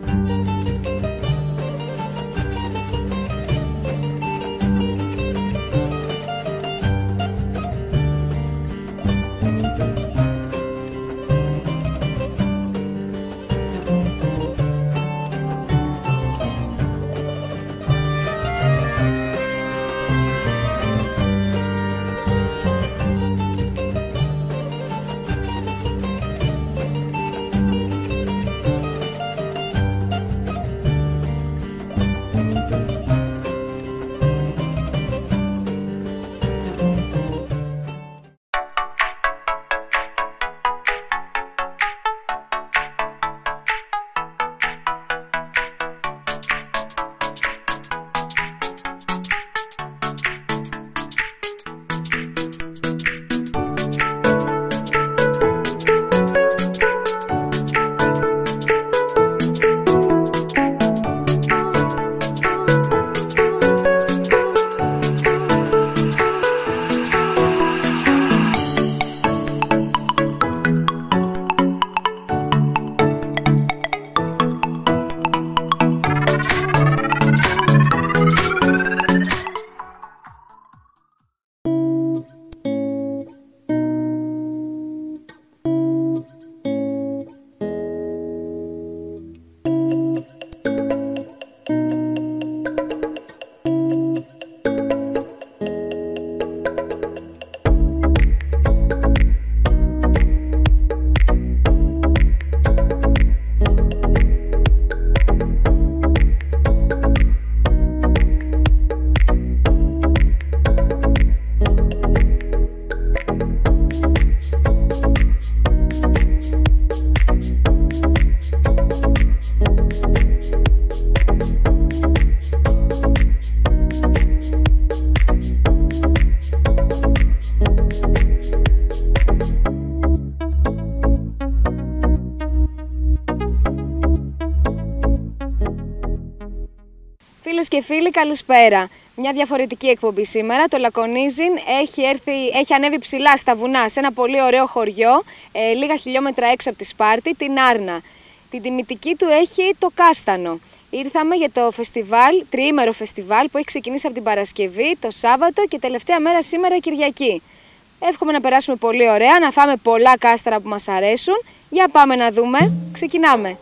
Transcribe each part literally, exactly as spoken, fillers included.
Φίλες και φίλοι, καλησπέρα. Μια διαφορετική εκπομπή σήμερα. Το Λακωνίζιν έχει, έρθει, έχει ανέβει ψηλά στα βουνά σε ένα πολύ ωραίο χωριό, ε, λίγα χιλιόμετρα έξω από τη Σπάρτη, την Άρνα. Την τιμητική του έχει το κάστανο. Ήρθαμε για το φεστιβάλ, τριήμερο φεστιβάλ που έχει ξεκινήσει από την Παρασκευή, το Σάββατο και τελευταία μέρα σήμερα Κυριακή. Εύχομαι να περάσουμε πολύ ωραία, να φάμε πολλά κάσταρα που μας αρέσουν. Για πάμε να δούμε. Ξεκινάμε.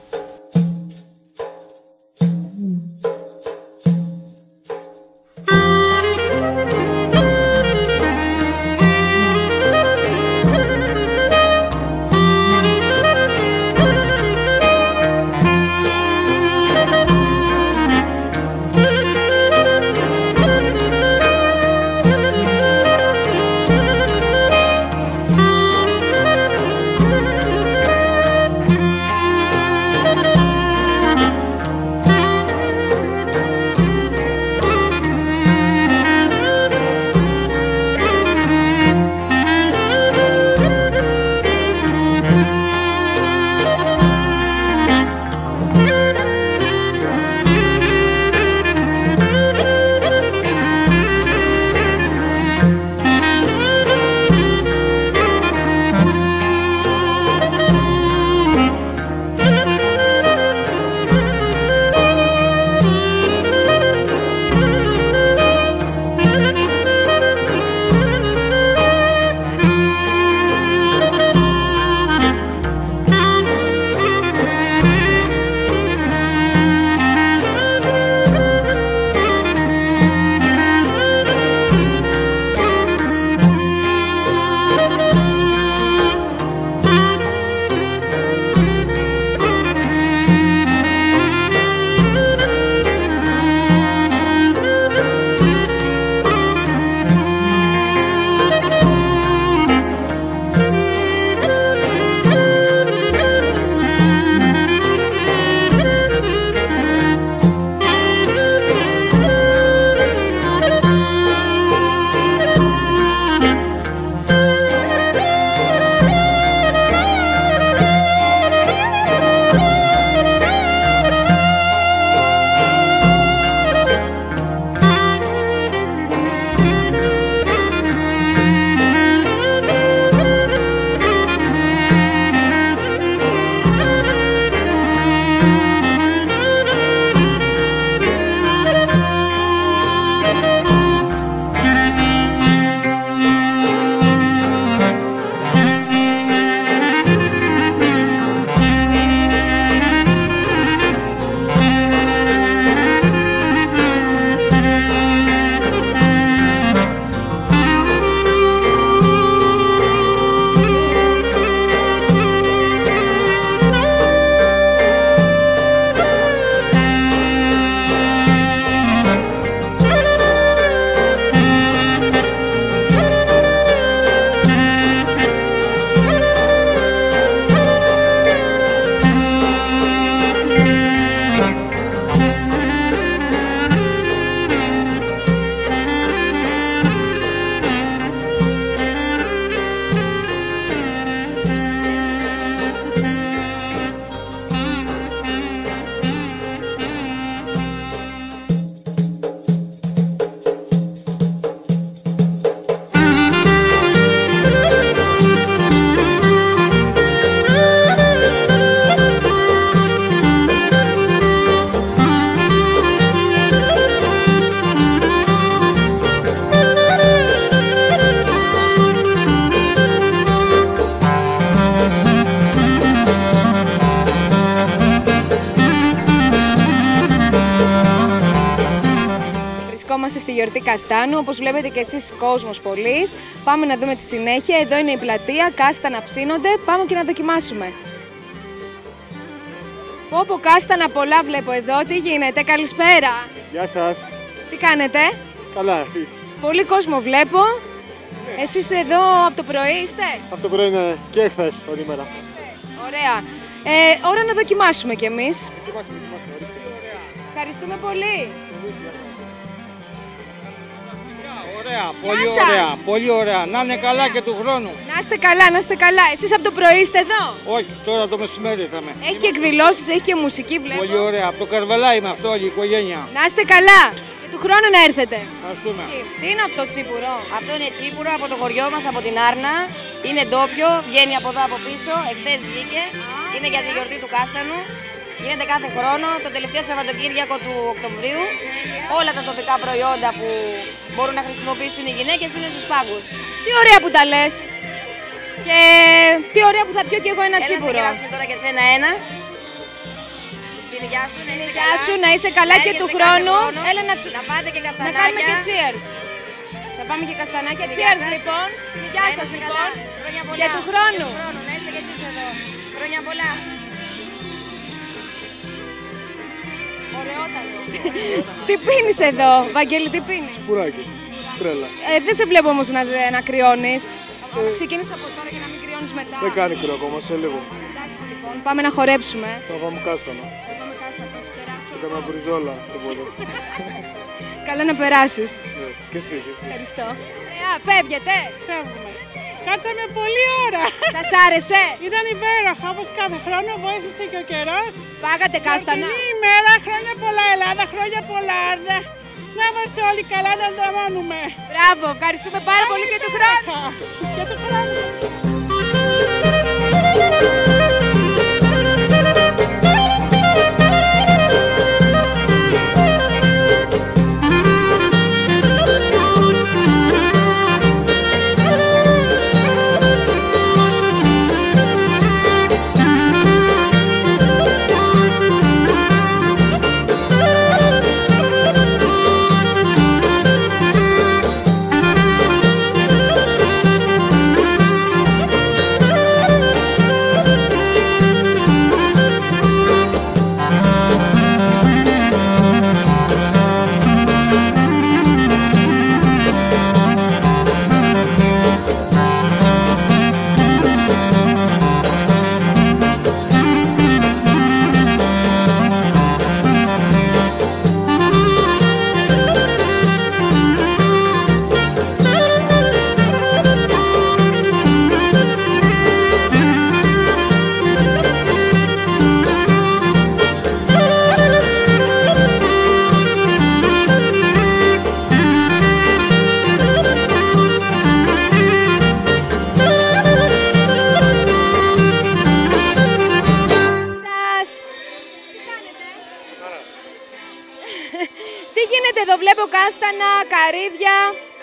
είμαστε στη γιορτή Καστάνου. Όπως βλέπετε και εσείς, κόσμος πολύς. Πάμε να δούμε τη συνέχεια. Εδώ είναι η πλατεία, κάστανα ψήνονται. Πάμε και να δοκιμάσουμε. Πω πω, κάστανα πολλά βλέπω εδώ. Τι γίνεται, καλησπέρα. Γεια σας. Τι κάνετε? Καλά, εσείς? Πολύ κόσμο βλέπω. Ναι. Εσείς είστε εδώ από το πρωί, είστε? Από το πρωί είναι και χθες όλη μέρα. Ωραία. Ε, ώρα να δοκιμάσουμε κι εμείς. Δοκιμάστε, δοκιμάστε, ορίστε. Ευχαριστούμε πολύ. Ωραία, πολύ ωραία, πολύ ωραία. Να είναι καλά και του χρόνου. Να είστε καλά, να είστε καλά. Εσείς από το πρωί είστε εδώ? Όχι, τώρα το μεσημέρι θα είμαι. Έχει και εκδηλώσεις, έχει και μουσική βλέπω. Πολύ ωραία. Από το Καρβελά είμαστε όλη η οικογένεια. Να είστε καλά. Και του χρόνου να έρθετε. Ευχαριστούμε. Τι είναι αυτό τσίπουρο? Αυτό είναι τσίπουρο από το χωριό μας, από την Άρνα. Είναι ντόπιο, βγαίνει από εδώ από πίσω. Εχθές βγήκε. Είναι για τη γιορτή του Κάστανου. Γίνεται κάθε χρόνο, το τελευταίο Σαββατοκύριακο του Οκτωβρίου. Όλα τα τοπικά προϊόντα που μπορούν να χρησιμοποιήσουν οι γυναίκες είναι στους πάγκους. Τι ωραία που τα λες. Και τι ωραία που θα πιω κι εγώ ένα Έλα, τσίπουρο. Έλα, σε κεράσουμε τώρα και σένα ένα. Στην υγειά σου, να είσαι Γεια καλά. σου, να είσαι καλά και του χρόνου. Έλα να, τσου... να πάτε και να καστανάκια. κάνουμε και cheers. Θα πάμε και καστανάκια. Cheers λοιπόν. Στην υγειά σας λοιπόν. Και του χρόνου. Να είστε και εσείς εδώ. Χρόνια πολλά. Ωραιότατο. Τι πίνεις εδώ, Βαγγέλη, τι πίνεις? Πουράκι. Τρέλα. Ε, δεν σε βλέπω όμως να, να κρυώνεις. Ε, Ξεκίνησε από τώρα για να μην κρυώνεις μετά. Δεν κάνει κρύο ακόμα, σε λίγο. Εντάξει λοιπόν, πάμε να χορέψουμε. Θα πάμε κάστανα. Θα πάμε κάστανα, θα σκεράσω. Και καμιά μπριζόλα το πόδι. Καλά να περάσεις. Ναι, και εσύ, και εσύ. Ευχαριστώ. Ωραία, φεύγετε. Φεύγουμε. Κάτσαμε πολλή ώρα. Σας άρεσε? Ήταν υπέροχα, όπως κάθε χρόνο βοήθησε και ο καιρός. Φάγατε κάστανα? Γιορτινή ημέρα, χρόνια πολλά Ελλάδα, χρόνια πολλά Άρνα. Να είμαστε όλοι καλά, να ανταμώνουμε. Μπράβο, ευχαριστούμε πάρα πολύ και του χρόνου. Και του χρόνου. Τι γίνεται εδώ, βλέπω κάστανα, καρύδια.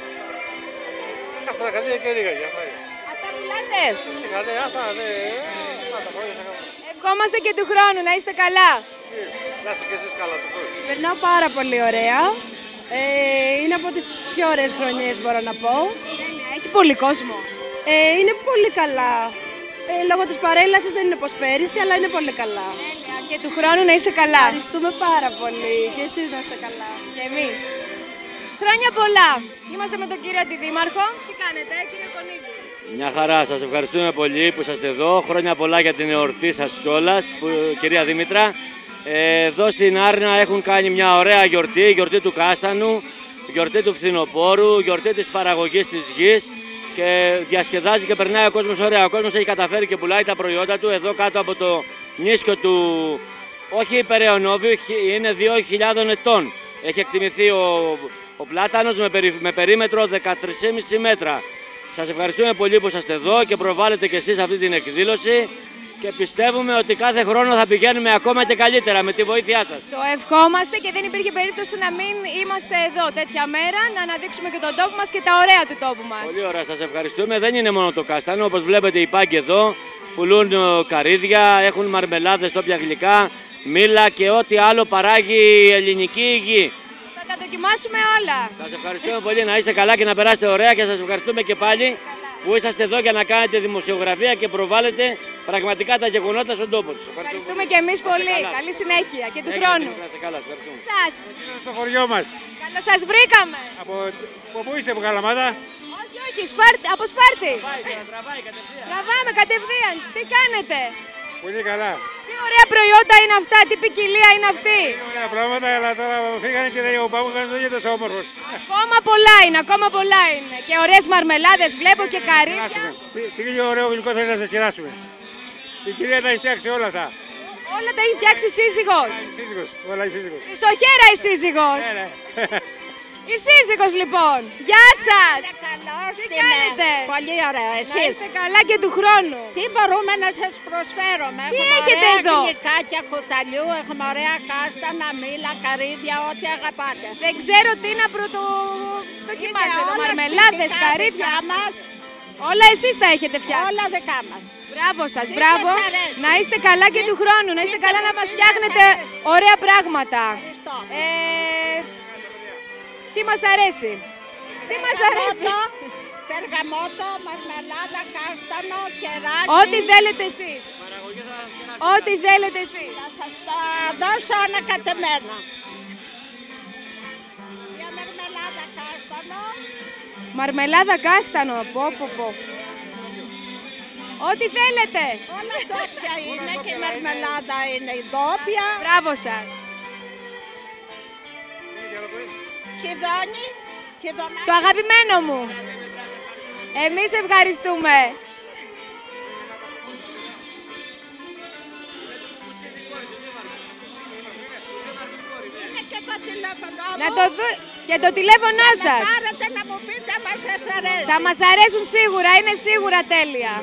Κάστανα, καρύδια και λίγα, για αυτά. Αυτά πουλάτε? Σιγά, ναι, αυτά, ναι. Αυτά τα χρόνια σε κάνουμε. Ευχόμαστε και του χρόνου, να είστε καλά. Να είστε και εσείς καλά του χρόνου. Περνάω πάρα πολύ ωραία. Ε, είναι από τις πιο ωραίες χρονιές, μπορώ να πω. Έχει πολύ κόσμο. Ε, είναι πολύ καλά. Ε, λόγω της παρέλασης δεν είναι όπως πέρυσι, αλλά είναι πολύ καλά. Τέλεια. Και του χρόνου να είσαι καλά. Ευχαριστούμε πάρα πολύ και εσείς να είστε καλά. Και εμείς. Χρόνια πολλά. Είμαστε με τον κύριο Αντιδήμαρχο. Τι κάνετε, κύριε Κονίδη? Μια χαρά, σας ευχαριστούμε πολύ που είσαστε εδώ. Χρόνια πολλά για την εορτή σας κιόλας, που, κυρία Δήμητρα. Ε, εδώ στην Άρνα έχουν κάνει μια ωραία γιορτή, γιορτή του Κάστανου, γιορτή του φθινοπόρου, γιορτή της παραγωγής της γης και διασκεδάζει και περνάει ο κόσμος ωραία. Ο κόσμος έχει καταφέρει και πουλάει τα προϊόντα του εδώ κάτω από το νίσκο του, όχι υπεραιωνόβιου, είναι δύο χιλιάδες ετών. Έχει εκτιμηθεί ο, ο πλάτανος με, περί, με περίμετρο δεκατρία κόμμα πέντε μέτρα. Σας ευχαριστούμε πολύ που είσαστε εδώ και προβάλλετε και εσείς αυτή την εκδήλωση και πιστεύουμε ότι κάθε χρόνο θα πηγαίνουμε ακόμα και καλύτερα με τη βοήθειά σας. Το ευχόμαστε και δεν υπήρχε περίπτωση να μην είμαστε εδώ τέτοια μέρα, να αναδείξουμε και τον τόπο μας και τα ωραία του τόπου μας. Πολύ ωραία, σας ευχαριστούμε. Δεν είναι μόνο το κάστανο, όπως βλέπετε οι πάγκοι εδώ πουλούν καρύδια, έχουν μαρμελάδες, τόπια γλυκά, μήλα και ό,τι άλλο παράγει η ελληνική γη. Θα δοκιμάσουμε όλα. Σας ευχαριστούμε πολύ, να είστε καλά και να περάσετε ωραία και σας ευχαριστούμε και πάλι που είσαστε εδώ για να κάνετε δημοσιογραφία και προβάλλετε πραγματικά τα γεγονότα στον τόπο τους. Ευχαριστούμε και εμείς πολύ. Καλή συνέχεια και του χρόνου. Σας. Στο χωριό μας. Καλώς σας βρήκαμε. Από, από πού είστε, από Καλαμάτα? Όχι, όχι, Σπάρτη, από Σπάρτη. Τραβάει κατευθείαν. Τραβάμε κατευθείαν. Τι κάνετε? Πολύ καλά. Τι ωραία προϊόντα είναι αυτά, τι ποικιλία είναι αυτή. Είναι ωραία πράγματα, αλλά τώρα φύγανε και δεν ο πάγος δεν είναι τόσο όμορφος. Ακόμα πολλά είναι, ακόμα πολλά είναι. Και ωραίες μαρμελάδες βλέπω και καρύδια. Τι, τι ωραίο γλυκό θέλει να σας κεράσουμε. Η κυρία τα έχει φτιάξει όλα αυτά. Όλα τα έχει φτιάξει η σύζυγος. Η σύζυγος, όλα η σύζυγος. Χρυσοχέρα η σύζυγος. Ναι, ναι. Η σύζυγος λοιπόν. Γεια σας. Καλώς Τι την, κάνετε? Πολύ ωραία. Να Εσείς. είστε καλά και του χρόνου. Τι μπορούμε να σας προσφέρουμε? Τι Έχουμε έχετε ωραία εδώ? γλυκάκια κουταλιού, έχουμε ωραία κάστανα, μήλα, καρύδια, ό,τι αγαπάτε. Δεν ξέρω τι να πρωτο... δοκιμάσω εδώ. Μαρμελάδες, καρύδια. μας, Όλα εσείς τα έχετε φτιάξει. όλα δικά μας. Μπράβο σας, Τι μπράβο. σας αρέσει? Να είστε καλά και του χρόνου. Να είστε Τι καλά σας να μας αρέσει? φτιάχνετε ωραία πράγματα. Ευχαριστώ. Ε, τι μας αρέσει? Τι μας αρέσει? Περγαμότο, μαρμελάδα, κάστανο, κεράκι. Ό,τι θέλετε εσείς. Ό,τι θέλετε εσείς. Θα σας τα δώσω ανακατεμένα. Μια μαρμελάδα κάστανο. Μαρμελάδα κάστανο. Πω, πω, πω. Ό,τι θέλετε. Όλα ντόπια είναι και η μαρμελάδα είναι η ντόπια. Μπράβο σας. Χιδόνι, χιδονάκι. Το αγαπημένο μου. Εμείς ευχαριστούμε. Είναι και το τηλέφωνο μου. Να το δω... Και το τηλέφωνό Να σας. πάρετε να μου πείτε αν σας αρέσει. Θα μας αρέσουν σίγουρα, είναι σίγουρα τέλεια.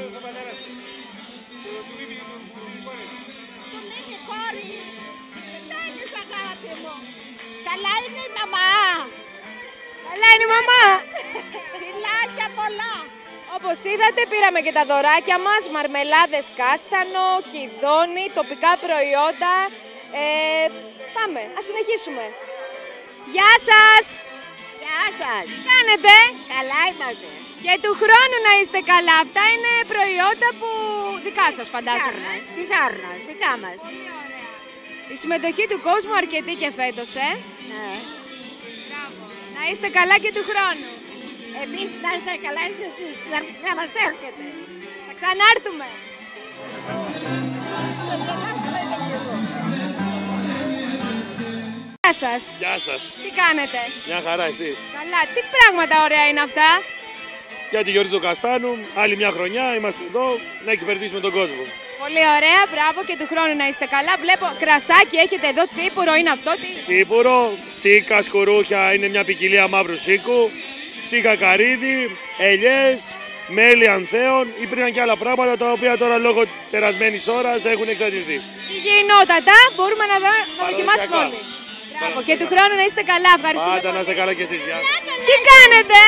Του μείνει κόρη. Τι κάνεις αγάπη μου? Καλά είναι η μαμά. Καλά είναι η μαμά. Φιλάκια πολλά. Όπως είδατε πήραμε και τα δωράκια μας, μαρμελάδες κάστανο, κιδόνι, τοπικά προϊόντα. Ε, πάμε, ας συνεχίσουμε. Γεια σας! Γεια σας. Τι κάνετε? Καλά είμαστε. Και του χρόνου να είστε καλά. Αυτά είναι προϊόντα που δικά σας φαντάζομαι. Της Άρνας, δικά μας. Πολύ ωραία. Η συμμετοχή του κόσμου αρκετή και φέτος, ε. Ναι. Μπράβο. Να είστε καλά και του χρόνου. Επίσης να είστε καλά και εσείς να μας έρχεται. Θα ξανάρθουμε. Γεια σας. Γεια σας. Τι κάνετε? Μια χαρά εσείς. Καλά. Τι πράγματα ωραία είναι αυτά. Για τη γιορτή του Καστάνου, άλλη μια χρονιά είμαστε εδώ να εξυπηρετήσουμε τον κόσμο. Πολύ ωραία. Μπράβο και του χρόνου να είστε καλά. Βλέπω κρασάκι έχετε εδώ, τσίπουρο είναι αυτό. Τι... Τσίπουρο, σίκα, σκουρούχια είναι μια ποικιλία μαύρου σίκου, σίκα καρύδι, ελιές, μέλι ανθέων. Υπήρχαν και άλλα πράγματα τα οποία τώρα λόγω περασμένης ώρας έχουν εξαντληθεί. Υγιεινότατα. Μπορούμε να τα να δοκιμάσουμε όλοι. Μπράβο. Και του χρόνου να είστε καλά. Ευχαριστούμε. Πάντα να είστε καλά κι εσείς. Γεια. Τι κάνετε?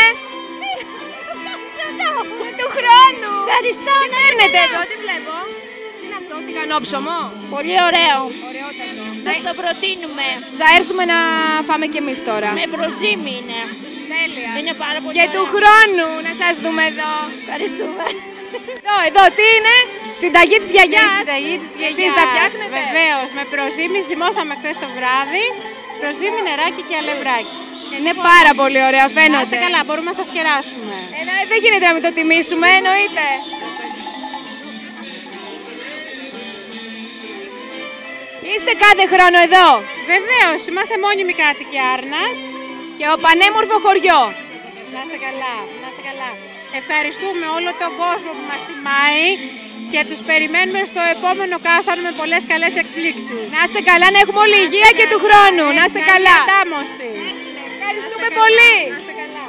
Και του χρόνου. Ευχαριστώ. Τι παίρνετε εδώ, τι βλέπω. Τι είναι αυτό, τηγανόψωμο. Πολύ ωραίο. Ωραιότατο. Σας το προτείνουμε. Θα έρθουμε να φάμε κι εμείς τώρα. Με προζύμι είναι. Τέλεια. Είναι πάρα πολύ Και ωραία. του χρόνου να σας δούμε εδώ. Ευχαριστούμε. Εδώ, εδώ, τι είναι, συνταγή της γιαγιάς. Συνταγή της γιαγιάς. Εσείς τα φτιάχνετε. Βεβαίως, με προζύμι ζυμώσαμε χθες το βράδυ. Προζύμι, νεράκι και αλευράκι. Είναι πάρα πολύ ωραία, Να φαίνεται. είστε καλά, μπορούμε να σας κεράσουμε. Ε, δε- δεν γίνεται να μην το τιμήσουμε, εννοείται. Είστε κάθε χρόνο εδώ Βεβαίως, είμαστε μόνιμοι κάτοικοι Άρνας. και ο πανέμορφο χωριό. Να είστε καλά, να είστε καλά. Ευχαριστούμε όλο τον κόσμο που μας τιμάει και τους περιμένουμε στο επόμενο κάστανο με πολλές καλές εκπλήξεις. Να είστε καλά, να έχουμε όλη υγεία και του χρόνου. Να είστε Καλή καλά. αντάμωση. Ευχαριστούμε πολύ. Να είστε καλά.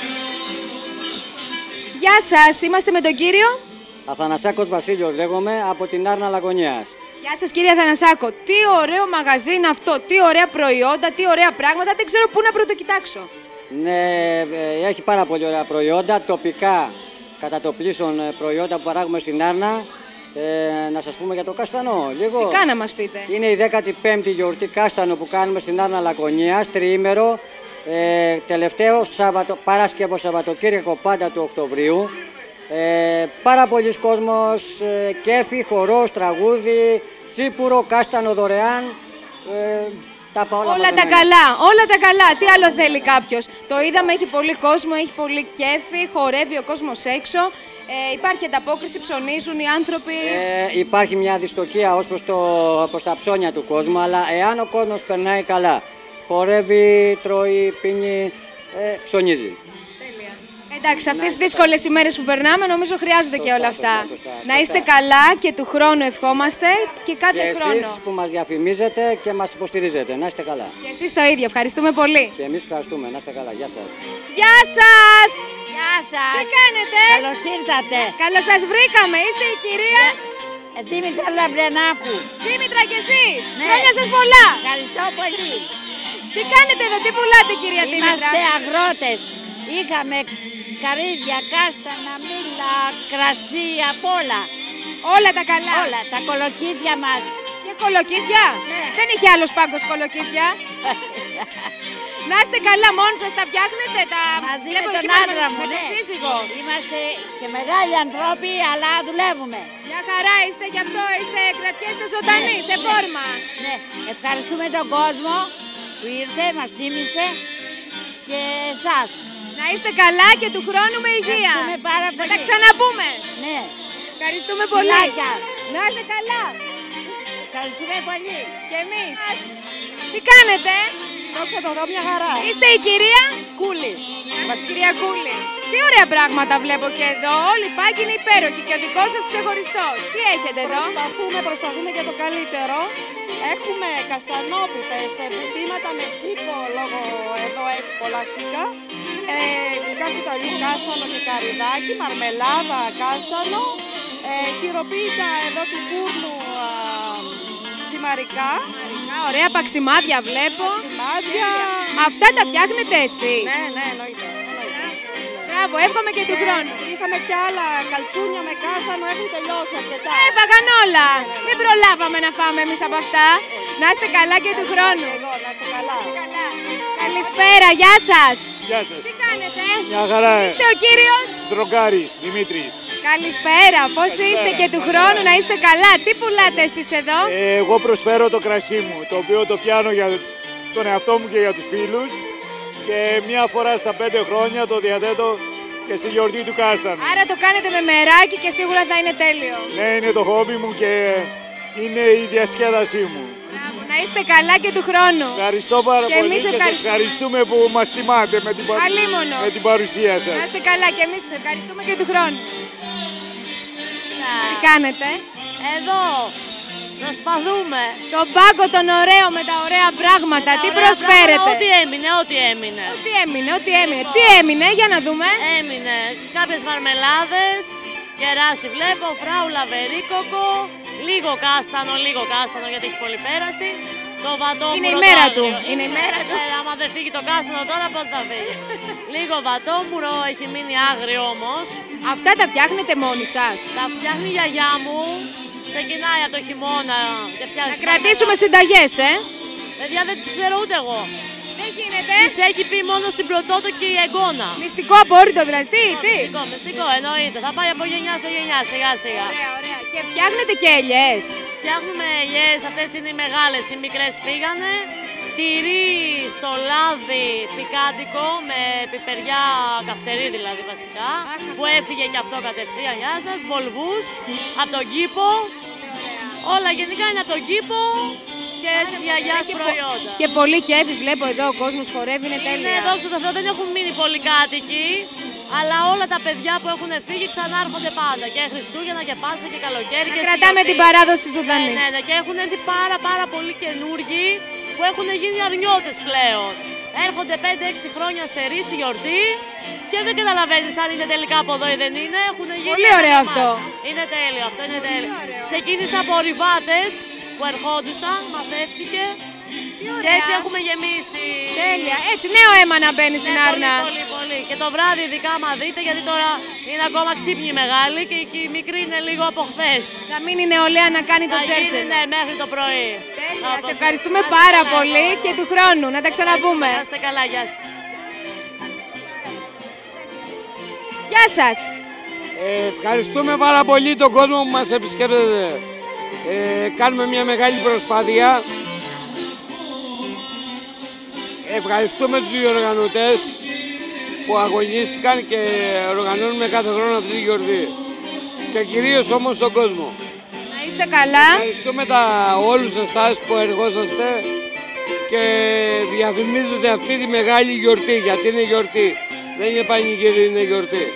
Γεια σας, είμαστε με τον κύριο. Αθανασάκος Βασίλειος λέγομαι, από την Άρνα Λαγωνιάς. Γεια σας κύριε Αθανασάκο. Τι ωραίο μαγαζί είναι αυτό, τι ωραία προϊόντα, τι ωραία πράγματα. Δεν ξέρω πού να πρωτοκοιτάξω. Ναι, ε, έχει πάρα πολύ ωραία προϊόντα, τοπικά κατά το πλείστον ε, προϊόντα που παράγουμε στην Άρνα. Ε, να σας πούμε για το καστανό λίγο. Φυσικά να μας πείτε. Είναι η δέκατη πέμπτη γιορτή κάστανο που κάνουμε στην Άρνα Λαγωνιάς, τριήμερο. Ε, τελευταίο Σάββατο, Παρασκευό Σαββατοκύριακο πάντα του Οκτωβρίου. Ε, πάρα πολλοί κόσμος, ε, κέφι, χορός, τραγούδι, τσίπουρο, κάστανο δωρεάν. Ε, τα όλα όλα τα καλά, όλα τα καλά. Τι άλλο θέλει κάποιος? Το είδαμε, έχει πολύ κόσμο, έχει πολύ κέφι, χορεύει ο κόσμος έξω. Ε, υπάρχει ανταπόκριση, ψωνίζουν οι άνθρωποι. Ε, υπάρχει μια δυστοκία ως προς, το, προς τα ψώνια του κόσμου, αλλά εάν ο κόσμος περνάει καλά, χορεύει, τρώει, πίνει, ε, ψωνίζει. Εντάξει, αυτές τις δύσκολες ημέρες που περνάμε νομίζω χρειάζονται Σωστά, και όλα αυτά. σωστά, σωστά, Να είστε σωστά. καλά και του χρόνου ευχόμαστε και κάθε Και χρόνο. εσείς που μας διαφημίζετε και μας υποστηρίζετε. Να είστε καλά. Και εσείς το ίδιο. Ευχαριστούμε πολύ. Και εμείς ευχαριστούμε. Να είστε καλά. Γεια σας. Γεια σας! Γεια σας. Τι κάνετε? Καλώς ήρθατε. Καλώς σας βρήκαμε. Είστε η κυρία Ε, Δήμητρα Λαμπρενάκου. Δήμητρα κι εσείς. Ναι. Χρόνια σας πολλά. Ευχαριστώ πολύ. Τι κάνετε εδώ, τι πουλάτε κυρία Δήμητρα? Είμαστε αγρότες. Είχαμε καρύδια, κάστανα, μήλα, κρασί, απ' όλα. Όλα τα καλά. Όλα, τα κολοκύθια μας. Και κολοκύθια. Ναι. Δεν είχε άλλος πάγκος κολοκύθια. Να είστε καλά, μόνοι σας τα φτιάχνετε, τα Μαζί βλέπω με εκεί τον άντρα μου, με ναι. τον σύζυγο. Είμαστε και μεγάλοι ανθρώποι, αλλά δουλεύουμε. Μια χαρά είστε, γι' αυτό είστε, κρατιέστε ζωντανοί, σε φόρμα. Ναι, ευχαριστούμε τον κόσμο που ήρθε, μας τίμησε και εσάς. Να είστε καλά και του χρόνου με υγεία. Ευχαριστούμε πάρα Να πολύ. τα ξαναπούμε. Ναι, Ευχαριστούμε πολύ. Φιλάκια. Να είστε καλά. ευχαριστούμε πολύ. Και εμείς. Τι κάνετε? Δόξα τω Θεώ, μια χαρά. Είστε η κυρία Κούλη. Μας, κυρία Κούλη. Τι ωραία πράγματα βλέπω και εδώ. Όλοι οι πάγκοι είναι υπέροχοι και ο δικός σας ξεχωριστός. Τι έχετε εδώ? Προσπαθούμε, προσπαθούμε για το καλύτερο. Έχουμε καστανόπιτες, βουτήματα με σίκο, λόγω εδώ έχει πολλά σίκα. Ε, γλυκά κουταλιού, κάστανο και καρυδάκι, μαρμελάδα, κάστανο. Ε, χειροποίητα εδώ του φούρνου α, ζυμαρικά. Ζυμαρικά, ωραία παξιμάδια βλέπω. Παξιμάδια. Αυτά τα φτιάχνετε εσείς? Ναι, ναι, εννοείται. εννοείται. Μπράβο, εύχομαι και του χρόνου. Είχαμε κι άλλα καλτσούνια με κάστανο, έχουν τελειώσει αρκετά. Έφαγαν όλα. Δεν προλάβαμε να φάμε εμείς από αυτά. Να είστε καλά και του χρόνου. Εγώ, να είστε καλά. Καλά. Καλησπέρα, γεια σας. Γεια σας. Τι κάνετε? Μια χαρά. Είστε ο κύριος? Δρογκάρης, Δημήτρης. Καλησπέρα, πώς είστε και του χρόνου να είστε καλά. Τι πουλάτε εσείς εδώ? Ε, εγώ προσφέρω το κρασί μου, το οποίο το πιάνω για τον εαυτό μου και για τους φίλους. Και μια φορά στα πέντε χρόνια το διαθέτω και στη γιορτή του Κάστανου. Άρα το κάνετε με μεράκι και σίγουρα θα είναι τέλειο. Ναι, είναι το χόμπι μου και είναι η διασκέδασή μου. Μπράβο, να είστε καλά και του χρόνου. Ευχαριστώ πάρα Και πολύ εμείς και σας ευχαριστούμε. ευχαριστούμε που μας τιμάτε με την, παρου... Αλίμονο. με την παρουσία σας. Να είστε καλά και εμείς σας ευχαριστούμε και του χρόνου. Τι κάνετε? Εδώ προσπαθούμε. Στον πάγκο τον ωραίο με τα ωραία πράγματα, τι Ωραία προσφέρετε? πράγματα, Ό,τι έμεινε, ό,τι έμεινε. Ό,τι έμεινε, ό,τι έμεινε. Τι έμεινε, για να δούμε. Έμεινε κάποιες μαρμελάδες, κεράσι βλέπω, φράουλα, βερίκοκο, λίγο κάστανο, λίγο κάστανο γιατί έχει πολύ πέραση. Το βατόμουρο. Είναι η μέρα το του. άγριο. Είναι η μέρα του. Ε, άμα δεν φύγει το κάστανο τώρα, πότε θα φύγει. Λίγο βατόμουρο, έχει μείνει άγριο όμως. Αυτά τα φτιάχνετε μόνοι σας? Τα φτιάχνει η γιαγιά μου. Ξεκινάει από το χειμώνα και φτιάχνει. Να κρατήσουμε συνταγές, ε. Παιδιά, δεν τις ξέρω ούτε εγώ. Δεν γίνεται. Τις έχει πει μόνο στην πρωτότο και η εγγόνα. Μυστικό απόρριτο δηλαδή, τι, τι. Μυστικό, μυστικό, εννοείται. Θα πάει από γενιά σε γενιά, σιγά σιγά. Ωραία, ωραία. Και φτιάχνετε και ελιές? Φτιάχνουμε ελιές, αυτές είναι οι μεγάλες, οι μικρές φύγανε. Τυρί στο λάδι πικάντικο με πιπεριά καυτερή δηλαδή βασικά. Που έφυγε και αυτό κατευθείαν, γεια σας. Βολβούς, από τον κήπο. Όλα γενικά είναι από τον κήπο. Και έτσι γιαγιάς προϊόντα. Και πολύ κέφι, βλέπω εδώ ο κόσμος χορεύει, είναι τέλεια. Ναι, δόξα τω Θεώ, δεν έχουν μείνει πολλοί κάτοικοι, αλλά όλα τα παιδιά που έχουν φύγει ξανάρχονται πάντα. Και Χριστούγεννα και Πάσχα και καλοκαίρι. Να και κρατάμε στη την παράδοση ζωντανή. Ναι, ναι, ναι, και έχουν έρθει πάρα πάρα πολλοί καινούργοι που έχουν γίνει αρνιώτες πλέον. Έρχονται πέντε έξι χρόνια σε ρί στη γιορτή και δεν καταλαβαίνεις αν είναι τελικά από εδώ ή δεν είναι. Έχουν γίνει πολύ ωραίο αυτό. Είναι τέλειο, αυτό είναι τέλειο. Ξεκίνησα από ορειβάτες που ερχόντουσαν, μαθεύτηκε. Και έτσι έχουμε γεμίσει. Τέλεια. Έτσι, νέο αίμα να μπαίνει στην Ναι, Άρνα. Πολύ, πολύ, πολύ. Και το βράδυ, ειδικά, άμα δείτε, γιατί τώρα είναι ακόμα ξύπνη μεγάλη και η μικρή είναι λίγο από χθες. Θα μείνει η νεολαία να κάνει το Θα τσέρτσελ. γίνει, ναι, μέχρι το πρωί. Τέλεια. Σε ευχαριστούμε πάρα πολύ και του χρόνου. Να τα ξαναπούμε. Να είστε καλά, γεια σας. Γεια σας. Ε, ευχαριστούμε πάρα πολύ τον κόσμο που μας επισκέπτεται. Ε, κάνουμε μια μεγάλη προσπάθεια. Ευχαριστούμε τους διοργανωτές που αγωνίστηκαν και οργανώνουμε κάθε χρόνο αυτή τη γιορτή. Και κυρίως όμως τον κόσμο. Να είστε καλά. Ευχαριστούμε τα, όλους εσάς που εργόσαστε και διαφημίζετε αυτή τη μεγάλη γιορτή, γιατί είναι γιορτή. Δεν είναι πανηγύρι, είναι γιορτή.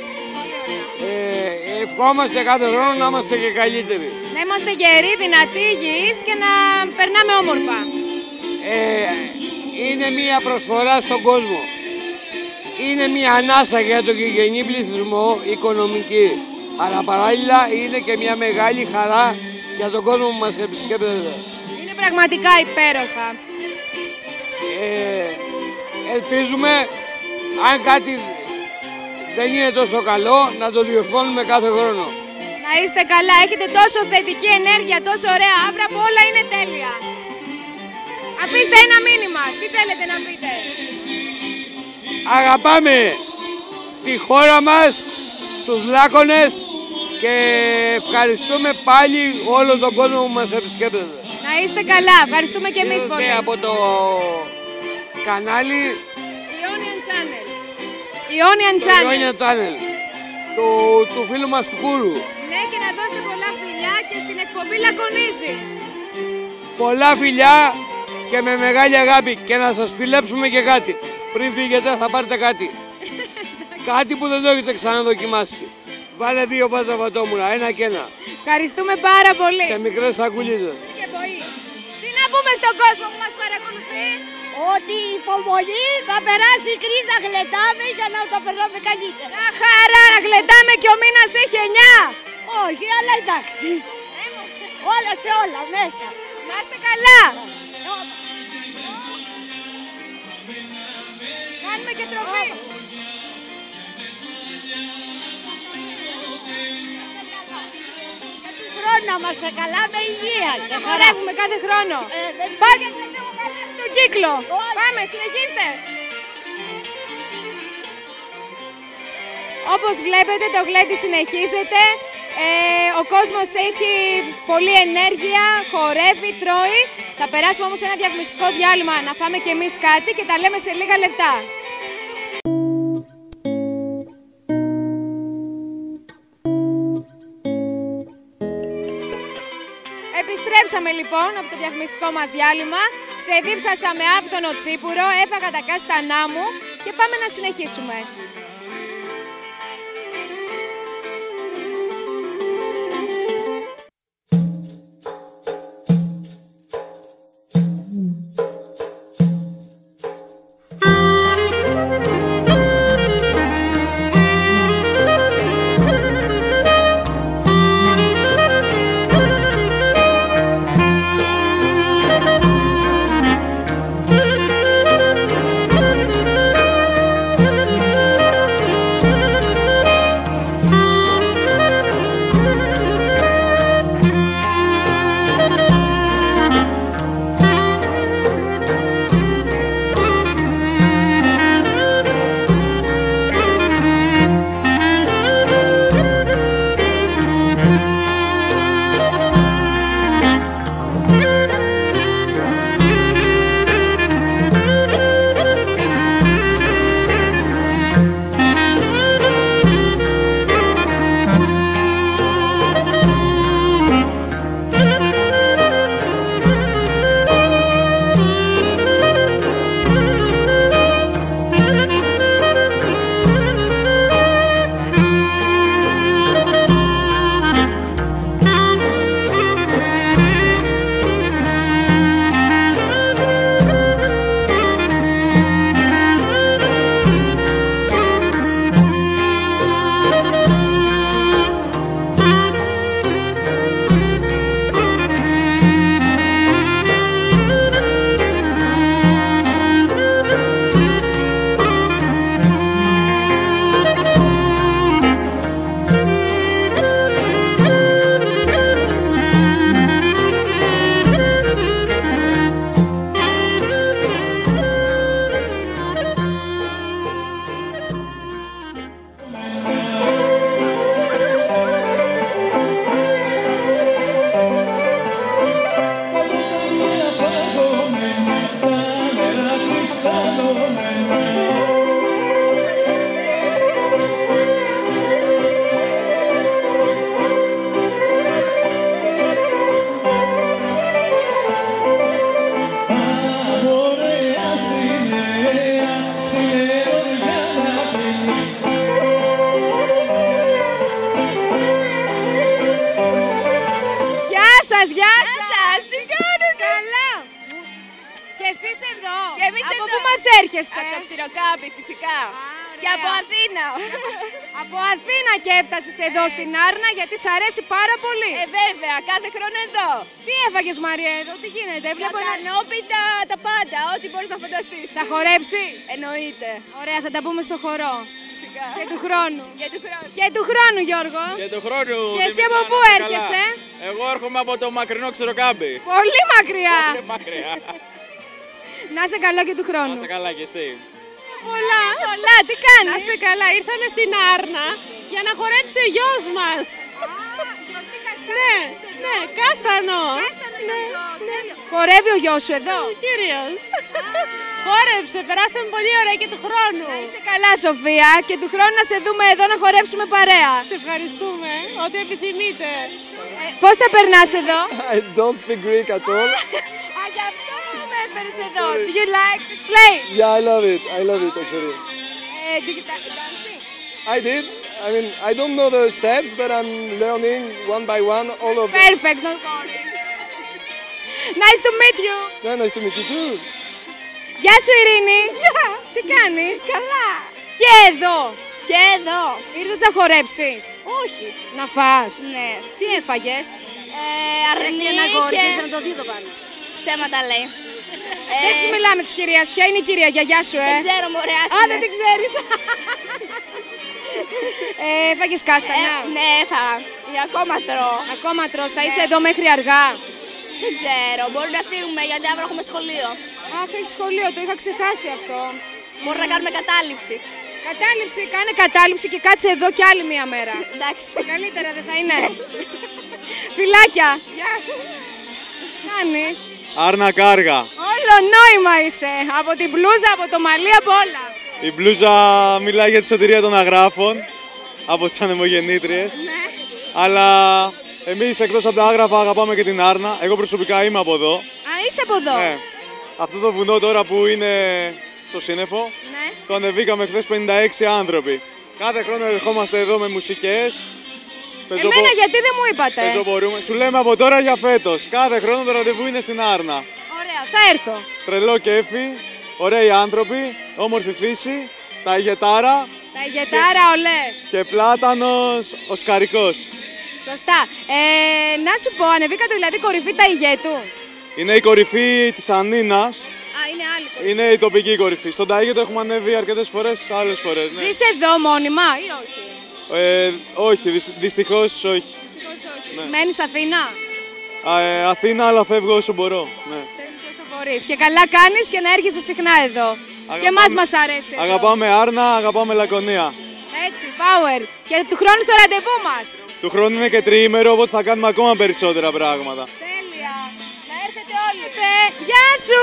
Ε, ευχόμαστε κάθε χρόνο να είμαστε και καλύτεροι. Να είμαστε γεροί, δυνατοί, υγιείς και να περνάμε όμορφα. Ε, είναι μια προσφορά στον κόσμο. Είναι μια ανάσα για τον γηγενή πληθυσμό, οικονομική. Αλλά παράλληλα είναι και μια μεγάλη χαρά για τον κόσμο που μας επισκέπτεται. Είναι πραγματικά υπέροχα. Ε, ελπίζουμε, αν κάτι δεν είναι τόσο καλό, να το διορθώνουμε κάθε χρόνο. Να είστε καλά, έχετε τόσο θετική ενέργεια, τόσο ωραία άβρα που όλα είναι τέλεια. Αφήστε ένα μήνυμα, τι θέλετε να πείτε. Αγαπάμε τη χώρα μας, τους Λάκωνες και ευχαριστούμε πάλι όλο τον κόσμο που μας επισκέπτεται. Να είστε καλά, ευχαριστούμε και εμείς πολύ. Από το κανάλι Ionian Channel. Ionian Channel. Ionian Channel. Του, του φίλου μας του Κούρου. Ναι, και να δώσετε πολλά φιλιά και στην εκπομπή Λακωνίζει. Πολλά φιλιά και με μεγάλη αγάπη και να σας φιλέψουμε και κάτι. Πριν φύγετε θα πάρετε κάτι. Κάτι που δεν το έχετε ξαναδοκιμάσει. Βάλε δύο βάζα βατόμουρα, ένα και ένα. Ευχαριστούμε πάρα πολύ. Σε μικρές σακουλίδες. Τι να πούμε στον κόσμο που μας παρακολουθεί. Ότι η υπομονή θα περάσει η κρίζα, γλεντάμε για να το περνάμε καλύτερα. Να χαρά, να γλεντάμε και ο μήνας έχει εννιά. Όχι, αλλά εντάξει. Όλα σε όλα μέσα. Να είστε καλά. Κάνουμε και στροφή. Χρόνο να είμαστε καλά με υγεία και χαρά. Χορεύουμε κάθε χρόνο. Ε, Πάτε να σας έχω χαλάσει τον κύκλο. Πάμε, συνεχίστε. Όπως βλέπετε το γλέντι συνεχίζεται. Ε, ο κόσμος έχει πολλή ενέργεια, χορεύει, τρώει. Θα περάσουμε όμως ένα διαφημιστικό διάλειμμα να φάμε κι εμείς κάτι και τα λέμε σε λίγα λεπτά. Επιστρέψαμε λοιπόν από το διαφημιστικό μας διάλειμμα, ξεδίψασα με άφτονο τσίπουρο, έφαγα τα κάστανά μου και πάμε να συνεχίσουμε. Γεια σας! Τι κάνετε? Καλά! Και εσείς εδώ! Και εμείς από εδώ. πού μας έρχεστε? Από το Ψηροκάπι, φυσικά. Α, και από Αθήνα. Από Αθήνα και έφτασες εδώ στην Άρνα γιατί σ' αρέσει πάρα πολύ. Ε, βέβαια, κάθε χρόνο εδώ. Τι έφαγες, Μαρία, εδώ, τι γίνεται? Βλέπω ένα... Καστανόπιτα, τα πάντα, ό,τι μπορείς να φανταστείς. Θα χορέψεις? Εννοείται. Ωραία, θα τα πούμε στο χορό. Φυσικά. Και του χρόνου. Και του χρόνου. Και του χρόνου, Γιώργο. Και του χρόνου. Και εσύ από πού έρχεσαι? Εγώ έρχομαι από το μακρινό Ξηροκάμπι. Πολύ μακριά. Πολύ μακριά. Να είσαι καλά και του χρόνου. Να είσαι καλά κι εσύ. Πολλά, πολλά, τι κάνεις? Να είστε καλά, ήρθαμε στην Άρνα για να χορέψει ο γιος μας. Γιορτή καστάνο. Ναι, ναι, κάστανο. Κάστανο είναι αυτό. Χορεύει ο γιος σου εδώ? Κύριος. Χόρεψε, περάσαμε πολύ ωραία και του χρόνου. Να είσαι καλά, Σοφία, και του χρόνου να σε δούμε εδώ να χορέψουμε παρέα. Σε ευχαριστούμε, ό,τι επιθυμείτε. Ε, πώς θα περνάς εδώ? I don't speak Greek at all. Α, γι' αυτό με έφερες εδώ. Do you like this place? Yeah, I love it. I love it actually. Uh, did you dance? I did. I mean, I don't know the steps, but I'm learning one by one all of them. Perfect, don't worry. Nice to meet you. Yeah, nice to meet you too. Γεια σου, Ειρήνη. Τι κάνεις? Καλά. Και εδώ. Και εδώ. Ήρθες να χορέψεις? Όχι. Να φας? Ναι. Τι έφαγες? Ε, αρνή ένα αγόρι και... και ήθελε να το δει το πάλι. Ψέματα λέει. Δεν της μιλάμε της κυρίας. Ποια είναι η κυρία, γιαγιά σου, ε? Δεν ξέρω, μωρέ, Α, άσχημη. δεν την ξέρεις. ε, έφαγες κάστανα? Ε, ναι, έφαγα. Για ακόμα τρώω. Ακόμα τρως. Θα είσαι εδώ μέχρι αργά? Δεν ξέρω, μπορεί να φύγουμε γιατί αύριο έχουμε σχολείο. Αχ, έχει σχολείο, το είχα ξεχάσει αυτό. Μπορεί να κάνουμε κατάληψη. Κατάληψη, κάνε κατάληψη και κάτσε εδώ κι άλλη μία μέρα. Εντάξει. Καλύτερα δεν θα είναι? Φιλάκια. Κάνεις? Άρνα Κάργα. Όλο νόημα είσαι. Από την μπλούζα, από το μαλλί, από όλα. Η μπλούζα μιλάει για τη σωτηρία των αγράφων από τις ανεμογεννήτριες. Ναι. Αλλά εμείς εκτός από τα άγραφα αγαπάμε και την Άρνα. Εγώ προσωπικά είμαι από εδώ. Α, είσαι από εδώ. Ναι. Αυτό το βουνό τώρα που είναι στο σύννεφο, Ναι. το ανεβήκαμε χθες πενήντα έξι άνθρωποι. Κάθε χρόνο ερχόμαστε εδώ με μουσικές. Πεζοπο... Εμένα γιατί δεν μου είπατε? Πεζοπορούμε. Σου λέμε από τώρα για φέτος. Κάθε χρόνο το ραντεβού είναι στην Άρνα. Ωραία, θα έρθω. Τρελό κέφι, ωραίοι άνθρωποι, όμορφη φύση, τα ηγετάρα. Τα ηγετάρα, ολέ. Και πλάτανος οσκαρικός. Σωστά. Ε, να σου πω, ανεβήκατε δηλαδή κορυφή τα ηγέτου. Είναι η κορυφή της Ανίνας. Α, είναι άλλη κορυφή. Είναι η τοπική κορυφή. Στον Ταΐγετο έχουμε ανέβει αρκετές φορές, άλλες φορές. Ναι. Ζεις εδώ μόνιμα ή όχι? Ε, όχι, δυσ, δυστυχώς όχι. Δυστυχώς όχι. Ναι. Μένεις Αθήνα? Α, ε, Αθήνα, αλλά φεύγω όσο μπορώ. Ναι. Φεύγεις όσο μπορείς. Και καλά κάνεις και να έρχεσαι συχνά εδώ. Αγαπάμε, και εμάς μας αρέσει εδώ. Αγαπάμε Άρνα, αγαπάμε Λακωνία. Έτσι, power. Και του χρόνου στο ραντεβού μας. Του χρόνου είναι και τριήμερο, οπότε θα κάνουμε ακόμα περισσότερα πράγματα. Τέλεια. Να έρθετε όλοι. Ε, γεια σου.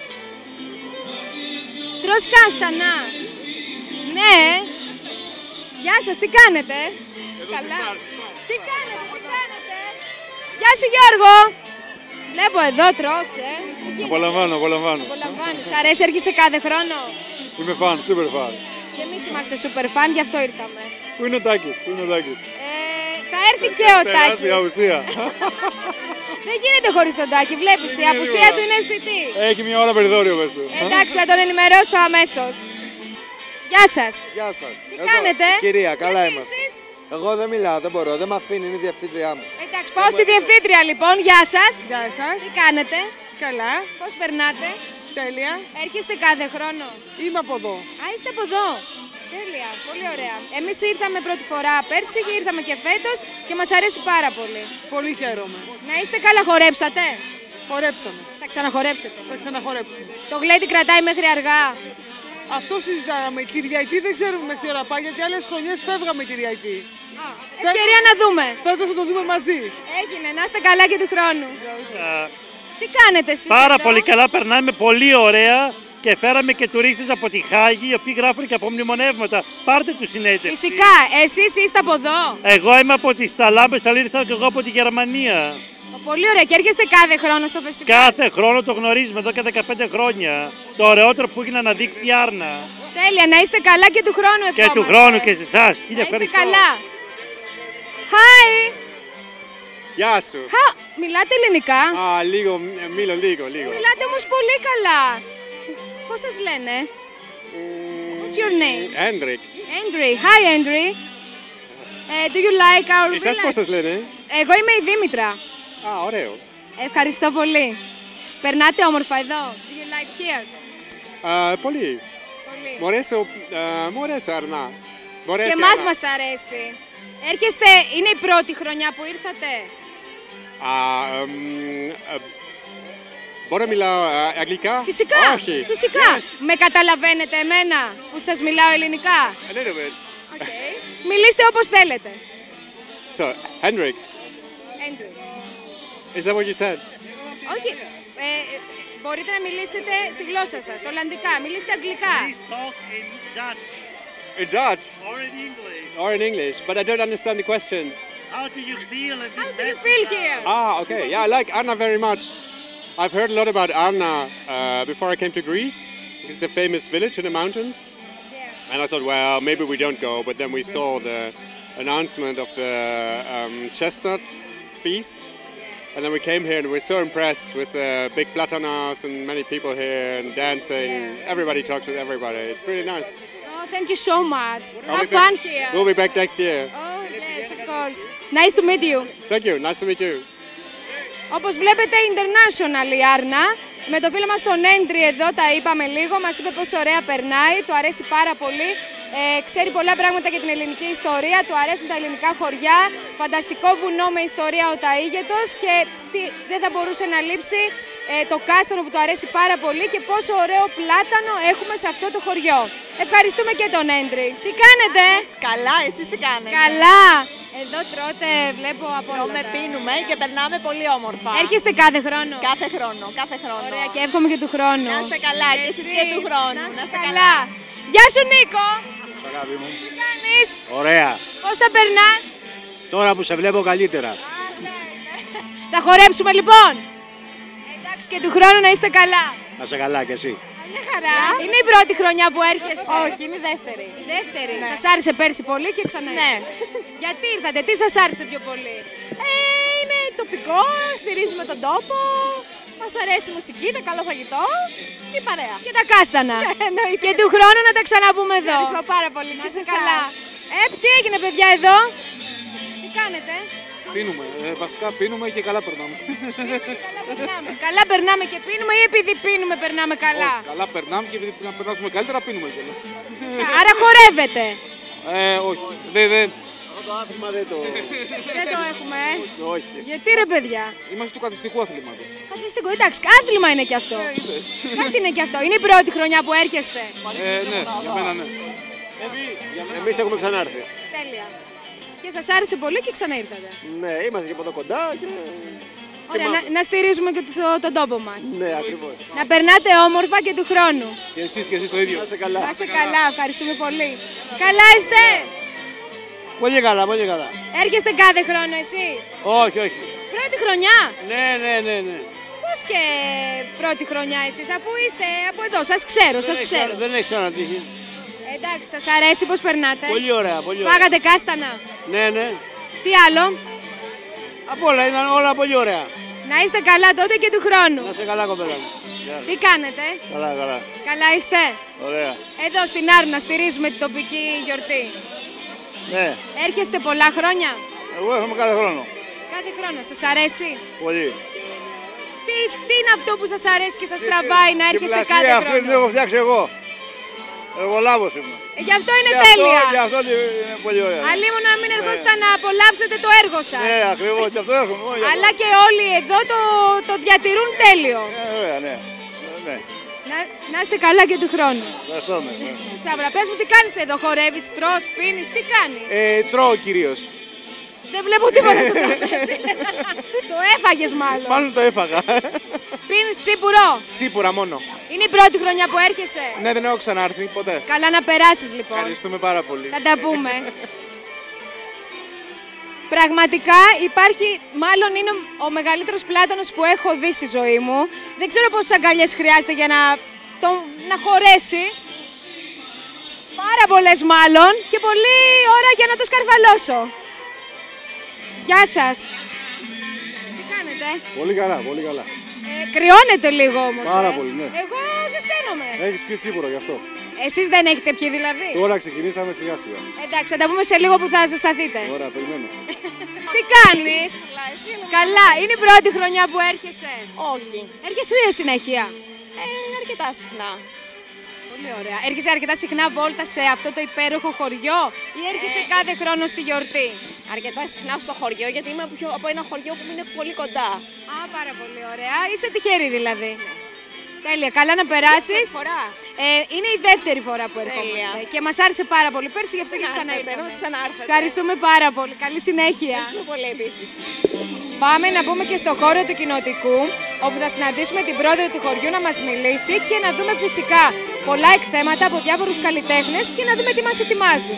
Τρως κάστανα. Ναι. Γεια σας, τι κάνετε? Καλά. Τι κάνετε, τι κάνετε? Γεια σου Γιώργο. Βλέπω εδώ τρως, ε. Απολαμβάνω, απολαμβάνω. Απολαμβάνεις. Σ' αρέσει, έρχεσαι κάθε χρόνο? Είμαι φαν, super fan. Και εμείς είμαστε super fan, γι' αυτό ήρθαμε. Πού είναι ο Τάκης, πού είναι ο Τάκης? Ε, θα έρθει και ο Τάκης. Τεράστια ουσία. Δεν γίνεται χωρίς τον Τάκη, βλέπεις, η απουσία του είναι αισθητή. Έχει μια ώρα περιθώριο πες του. Εντάξει, θα τον ενημερώσω αμέσως. Γεια σας. Γεια σας. Τι Εγώ, κάνετε? Κυρία, καλά Γιατί είμαστε. εσείς? Εγώ δεν μιλάω, δεν μπορώ, δεν με αφήνει, είναι η διευθύντριά μου. Εντάξει, πάω στη διευθύντρια λοιπόν. Γεια σας. Γεια σας. Τι κάνετε? Καλά. Πώς περνάτε? Τέλεια. Έρχεστε κάθε χρόνο? Είμαι από εδώ. Α, είστε από εδώ. Τέλεια, πολύ ωραία. Εμείς ήρθαμε πρώτη φορά πέρσι και ήρθαμε και φέτος και μας αρέσει πάρα πολύ. Πολύ χαίρομαι. Να είστε καλά, χορέψατε? Χορέψαμε. Θα ξαναχορέψετε? Θα ξαναχορέψουμε. Το γλέντι κρατάει μέχρι αργά. Αυτό συζητάγαμε. Κυριακή δεν ξέρουμε μέχρι τι ώρα πάει, γιατί άλλες χρονιές φεύγαμε Κυριακή. Α, ευκαιρία να δούμε. Φέτος θα το δούμε μαζί. Έγινε, να είστε καλά και του χρόνου. Τι κάνετε εσείς Πάρα εδώ? πολύ καλά, περνάμε πολύ ωραία και φέραμε και τουρίστες από τη Χάγη, οι οποίοι γράφουν και από μνημονεύματα. Πάρτε του συνέντευξη. Φυσικά, εσείς είστε από εδώ. Εγώ είμαι από τη Σταλάμπες, αλλά ήρθα και εγώ από τη Γερμανία. Πολύ ωραία. Και έρχεστε κάθε χρόνο στο φεστιβάλ? Κάθε χρόνο το γνωρίζουμε, εδώ και δεκαπέντε χρόνια. Το ωραιότερο που έχει να αναδείξει η Άρνα. Τέλεια, να είστε καλά και του χρόνου ευχόμαστε. Και του χρόνου και σε εσάς. Να Χίλια είστε ευχαριστώ. καλά. Hi! Γεια σου. Χα, μιλάτε ελληνικά? Α, λίγο, μίλω λίγο, λίγο. Μιλάτε όμως πολύ καλά. Πώς σας λένε? What's your name? Hendrik. Andri. Hi, Andri. Uh, do you like our Εσάς village? πώς σας λένε? Εγώ είμαι η Δήμητρα. Α, ωραίο. Ευχαριστώ πολύ. Περνάτε όμορφα εδώ. Do you like here? Α, πολύ. Πολύ. Μ' αρέσει, ο- α, μ' αρέσει Αρνά. Μ' αρέσει Και εμάς Αρνά. μας αρέσει. Έρχεστε, είναι η πρώτη χρονιά που ήρθατε? Α, εμ, α, μπορώ να μιλάω α, αγγλικά? Φυσικά, Όχι. φυσικά. Yes. Με καταλαβαίνετε εμένα που σας μιλάω ελληνικά? A little bit. Μιλήστε όπως θέλετε. So, Hendrik, Andrew. is that what you said? Όχι, ε, ε, μπορείτε να μιλήσετε στη γλώσσα σας, Ολλανδικά. Μιλήστε αγγλικά. In Dutch? Or in English. Or in English, but I don't understand the question. How do you feel in this How do you feel here? Ah, okay. Yeah, I like Arna very much. I've heard a lot about Arna uh, before I came to Greece. It's a famous village in the mountains. And I thought, well, maybe we don't go. But then we saw the announcement of the um, chestnut feast. And then we came here and we were so impressed with the big platanas and many people here and dancing. Everybody talks with everybody. It's really nice. Oh, thank you so much. I'll Have be back- fun here. We'll be back next year. Oh, yes, of course. Nice to meet you. Thank you. Nice to meet you. Όπως βλέπετε, international η Άρνα. Με το φίλο μας τον Έντρι εδώ τα είπαμε λίγο, μας είπε πόσο ωραία περνάει, του αρέσει πάρα πολύ. Ε, ξέρει πολλά πράγματα για την ελληνική ιστορία, του αρέσουν τα ελληνικά χωριά, φανταστικό βουνό με ιστορία ο Ταΐγετος και τι, δεν θα μπορούσε να λείψει ε, το κάστανο που του αρέσει πάρα πολύ και πόσο ωραίο πλάτανο έχουμε σε αυτό το χωριό. Ευχαριστούμε και τον Έντρι. Τι κάνετε? Καλά, εσείς τι κάνετε? Καλά. Εδώ τρώτε, βλέπω από όλα Τρώμε, τα- πίνουμε και περνάμε πολύ όμορφα. Έρχεστε κάθε χρόνο? Κάθε χρόνο, κάθε χρόνο. Ωραία, και εύχομαι και του χρόνου. Να είστε καλά και εσείς και του χρόνου. Να είστε καλά. Γεια σου, Νίκο. Αγάπη μου. Τι κάνεις? Ωραία. Πώς τα περνάς? Τώρα που σε βλέπω καλύτερα. Θα χορέψουμε λοιπόν. Εντάξει, και του χρόνου να είστε καλά. Να σε καλά κι εσύ. Μια χαρά. Είναι η πρώτη χρονιά που έρχεστε? Όχι, είναι η δεύτερη. Η δεύτερη. Ναι. Σας άρεσε πέρσι πολύ και ξανά Ναι. Γιατί ήρθατε, τι σας άρεσε πιο πολύ? Ε, είναι τοπικό, στηρίζουμε τον τόπο, μας αρέσει η μουσική, το καλό φαγητό και η παρέα. Και τα κάστανα. Ναι, εννοείται. Και του χρόνου να τα ξαναπούμε εδώ. Ευχαριστώ πάρα πολύ. Να Και είστε σε καλά. εσάς. Ε, τι έγινε παιδιά εδώ? Τι κάνετε? Πίνουμε. Ε, βασικά πίνουμε και καλά περνάμε. Περνάμε. Καλά περνάμε και πίνουμε ή επειδή πίνουμε περνάμε καλά? Όχι, καλά περνάμε και επειδή να περνάσουμε καλύτερα πίνουμε κιόλας. Άρα χορεύετε. Ε, όχι. Δεν, δεν. Το άθλημα δεν το... Δεν το έχουμε, ε. Όχι. Γιατί ρε παιδιά? Είμαστε του καθιστικού αθλήματος. Καθιστικό, εντάξει, άθλημα είναι και αυτό. Κάτι είναι και αυτό. Είναι η πρώτη χρονιά που έρχεστε. Ε, ναι, για μένα ναι. Εμείς έχουμε ξανάρθει. Τέλεια. Και σας άρεσε πολύ και ξαναήρθατε. Ναι, είμαστε και από εδώ κοντά και... Ωραία, να, να στηρίζουμε και το, τον τόπο μας. Ναι, ακριβώς. Να περνάτε όμορφα και του χρόνου. Και εσείς και εσείς το ίδιο. Να είστε καλά. Να είστε καλά, ευχαριστούμε πολύ. Καλά είστε? Πολύ καλά, πολύ καλά. Έρχεστε κάθε χρόνο εσείς? Όχι, όχι. Πρώτη χρονιά? Ναι, ναι, ναι, ναι. Πώς και πρώτη χρονιά εσείς, αφού είστε από εδώ, σας ξέρω, σας Δεν ξέρω. ξέρω, δεν έχει ξανατύχει. Εντάξει, σας αρέσει πώς περνάτε? Πολύ ωραία, πολύ ωραία. Φάγατε κάστανα? Ναι, ναι. Τι άλλο? Από όλα, ήταν όλα πολύ ωραία. Να είστε καλά τότε και του χρόνου. Να είσαι καλά, κοπέλα μου. Τι κάνετε? Καλά, καλά. Καλά είστε? Ωραία. Εδώ στην Άρνα στηρίζουμε την τοπική γιορτή. Ναι. Έρχεστε πολλά χρόνια? Εγώ έρχομαι κάθε χρόνο. Κάθε χρόνο. Σας αρέσει? Πολύ. Τι, τι είναι αυτό που σας αρέσει και σας τραβάει να έρχεστε Την κάθε πλατεία αυτή την χρόνο? έχω φτιάξει εγώ. Εργολάβος είμαι. Ε, γι' αυτό είναι Γι' αυτό- τέλεια. Γι' αυτό είναι πολύ ωραία. Αλλήμον να μην ερχόσαστε να απολαύσετε το έργο σας. Ναι, ακριβώς. Γι' αυτό έρχομαι. εγώ, γι' αυτό. Αλλά και όλοι εδώ το, το διατηρούν τέλειο. Ε, Ωραία, ναι. Ναι. Να, να είστε καλά και του χρόνου. Ευχαριστούμε. ναι. Σάβρα, πες μου τι κάνεις εδώ, χορεύεις, τρως, πίνεις, τι κάνεις? Ε, τρώω κυρίως. Δεν βλέπω τίποτα στο τραπέζι. Το έφαγες μάλλον. Μάλλον το έφαγα. Πίνεις τσίπουρο. Τσίπουρα μόνο. Είναι η πρώτη χρονιά που έρχεσαι. Ναι, δεν έχω ξανάρθει ποτέ. Καλά να περάσεις λοιπόν. Ευχαριστούμε πάρα πολύ. Θα τα πούμε. Πραγματικά υπάρχει, μάλλον είναι ο μεγαλύτερος πλάτανος που έχω δει στη ζωή μου. Δεν ξέρω πόσες αγκαλιές χρειάζεται για να, το, να χωρέσει. Πάρα πολλές μάλλον και πολλή ώρα για να το σκαρφαλώσω. Γεια σας. αισθάνεστε? Πολύ καλά, πολύ καλά. Ε, κρυώνεται λίγο όμως. Πάρα ε. πολύ, ναι. Εγώ ζεσταίνομαι. Έχεις πιει τσίπουρο γι' αυτό. Εσείς δεν έχετε πιει δηλαδή? Τώρα ξεκινήσαμε σιγά σιγά. Εντάξει, θα τα πούμε σε λίγο που θα ζεσταθείτε. Ωραία, περιμένω. Τι κάνεις? Καλά, είναι η πρώτη χρονιά που έρχεσαι? Όχι. Έρχεσαι συνέχεια? Ε, αρκετά συχνά. Πολύ ωραία. Έρχεσαι αρκετά συχνά βόλτα σε αυτό το υπέροχο χωριό ή έρχεσαι ε... κάθε χρόνο στη γιορτή? Αρκετά συχνά στο χωριό, γιατί είμαι από ένα χωριό που είναι πολύ κοντά. Α, πάρα πολύ ωραία. Είσαι τυχερή δηλαδή. Ναι. Τέλεια, καλά να περάσεις. Ε, είναι η δεύτερη φορά που ερχόμαστε και μας άρεσε πάρα πολύ πέρσι, γι' αυτό και ξανά ήρθαμε. Ευχαριστούμε πάρα πολύ. Καλή συνέχεια. Ευχαριστούμε πολύ επίσης. Πάμε να μπούμε και στο χώρο του κοινοτικού, όπου θα συναντήσουμε την πρόεδρο του χωριού να μας μιλήσει και να δούμε φυσικά πολλά εκθέματα από διάφορους καλλιτέχνες και να δούμε τι μας ετοιμάζουν.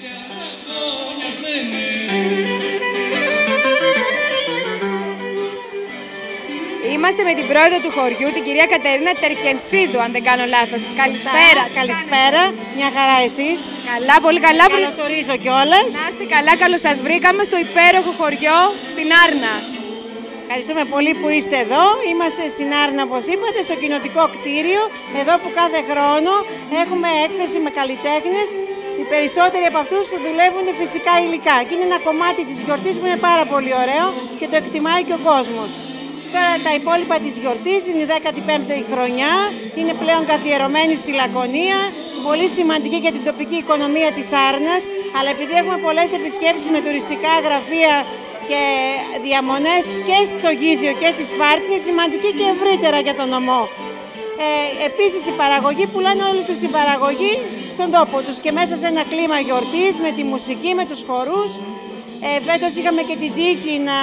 Είμαστε με την πρόεδρο του χωριού, την κυρία Κατερίνα Τερκενσίδου, αν δεν κάνω λάθος. Καλησπέρα. Καλησπέρα. Μια χαρά εσείς. Καλά, πολύ καλά. Καλώς ορίζω κιόλας. Να είστε καλά, καλώς σας βρήκαμε στο υπέροχο χωριό στην Άρνα. Ευχαριστούμε πολύ που είστε εδώ. Είμαστε στην Άρνα, όπως είπατε, στο κοινοτικό κτίριο, εδώ που κάθε χρόνο έχουμε έκθεση με καλλιτέχνες. Οι περισσότεροι από αυτούς δουλεύουν φυσικά υλικά και είναι ένα κομμάτι της γιορτής που είναι πάρα πολύ ωραίο και το εκτιμάει και ο κόσμος. Τώρα τα υπόλοιπα της γιορτής είναι η δέκατη πέμπτη χρονιά, είναι πλέον καθιερωμένη στη Λακωνία, πολύ σημαντική για την τοπική οικονομία της Άρνας, αλλά επειδή έχουμε πολλές επισκέψεις με τουριστικά γραφεία και διαμονές και στο Γήθιο και στη Σπάρτη, είναι σημαντική και ευρύτερα για τον νομό. Ε, επίσης η παραγωγή πουλάνε όλοι τους την παραγωγή στον τόπο τους και μέσα σε ένα κλίμα γιορτής με τη μουσική, με τους χορούς. Ε, φέτος είχαμε και την τύχη να,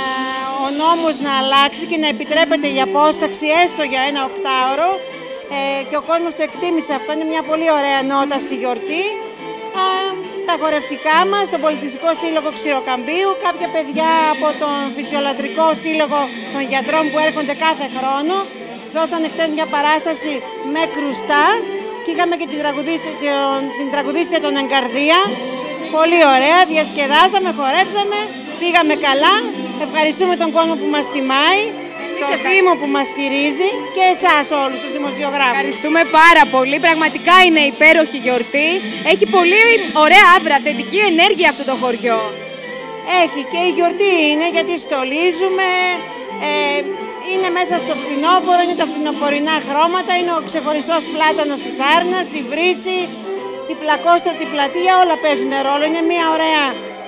ο νόμος να αλλάξει και να επιτρέπεται η απόσταξη έστω για ένα οκτάωρο ε, και ο κόσμος το εκτίμησε αυτό, είναι μια πολύ ωραία νότα στη γιορτή. Ε, τα χορευτικά μας, τον Πολιτιστικό Σύλλογο Ξηροκαμπίου, κάποια παιδιά από τον Φυσιολατρικό Σύλλογο των Γιατρών που έρχονται κάθε χρόνο, δώσανε χτες μια παράσταση με κρουστά και είχαμε και την τραγουδίστρια, την τραγουδίστρια των Εγκαρδία. Πολύ ωραία, διασκεδάσαμε, χορέψαμε, πήγαμε καλά. Ευχαριστούμε τον κόσμο που μας τιμάει, τον Δήμο που μας στηρίζει και εσάς όλους τους δημοσιογράφους. Ευχαριστούμε πάρα πολύ. Πραγματικά είναι υπέροχη γιορτή. Έχει πολύ ωραία άβρα, θετική ενέργεια αυτό το χωριό. Έχει και η γιορτή είναι γιατί στολίζουμε, ε, είναι μέσα στο φθινόπωρο, είναι τα φθινοπορεινά χρώματα, είναι ο ξεχωριστός πλάτανος της Άρνας, η βρύση, η πλακόστρωτη πλατεία, όλα παίζουν ρόλο. Είναι μια ωραία,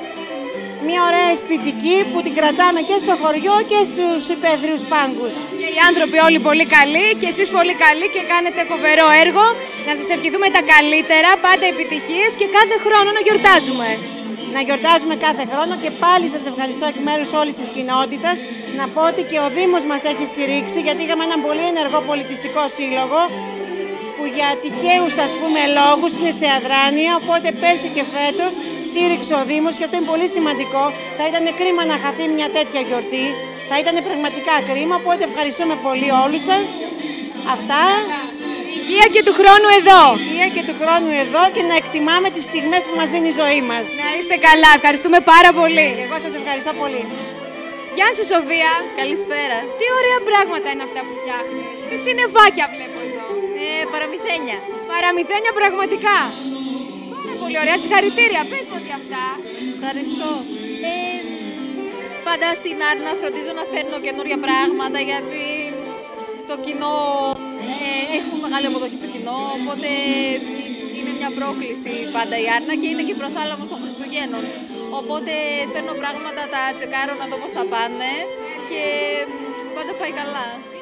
μια ωραία αισθητική που την κρατάμε και στο χωριό και στους υπαίθριους πάγκους. Και οι άνθρωποι όλοι πολύ καλοί και εσείς πολύ καλοί και κάνετε φοβερό έργο. Να σας ευχηθούμε τα καλύτερα, πάντα επιτυχίες και κάθε χρόνο να γιορτάζουμε. Να γιορτάζουμε κάθε χρόνο και πάλι σας ευχαριστώ εκ μέρους όλης της κοινότητας. Να πω ότι και ο Δήμος μας έχει στηρίξει γιατί είχαμε έναν πολύ ενεργό πολιτιστικό σύλλογο που για τυχαίους ας πούμε λόγους είναι σε αδράνεια, οπότε πέρσι και φέτος στήριξε ο Δήμος και αυτό είναι πολύ σημαντικό. Θα ήταν κρίμα να χαθεί μια τέτοια γιορτή, θα ήταν πραγματικά κρίμα, οπότε ευχαριστούμε πολύ όλους σας. Αυτά. Υγεία και του χρόνου εδώ. Υγεία και του χρόνου εδώ και να εκτιμάμε τις στιγμές που μας δίνει η ζωή μας. Να είστε καλά, ευχαριστούμε πάρα πολύ. Και εγώ σας ευχαριστώ πολύ. Γεια σου Σοφία. Καλησπέρα. Τι ωραία πράγματα είναι αυτά που φτιάχνεις. Τι συννεφάκια βλέπω εδώ. Ε, παραμυθένια. Παραμυθένια πραγματικά. Πάρα πολύ ωραία, συγχαρητήρια. Πες μας για αυτά. Ευχαριστώ. Ε, πάντα στην Άρνα φροντίζω να φέρνω καινούρια πράγματα γιατί το κοινό, ε, έχουμε μεγάλη αποδοχή στο κοινό, οπότε είναι μια πρόκληση πάντα η Άρνα και είναι και η προθάλαμος των Χριστουγέννων. Οπότε φέρνω πράγματα, τα τσεκάρω να δω πώς θα πάνε και πάντα πάει καλά.